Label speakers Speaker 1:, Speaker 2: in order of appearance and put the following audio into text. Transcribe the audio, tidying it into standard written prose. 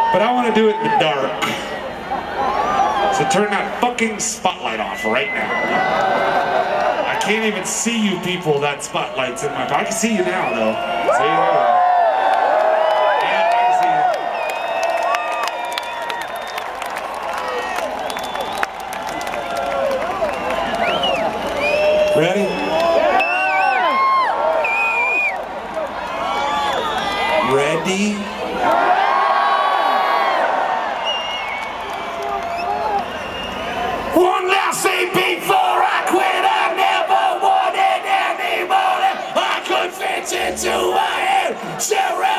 Speaker 1: but I want to do it in the dark. So turn that fucking spotlight off right now. I can't even see you people, that spotlight's in my pocket. I can see you now, though. See you later. Yeah, I can see you. Ready? Ready? One last thing before I quit, I never wanted any more than I could fit into my head.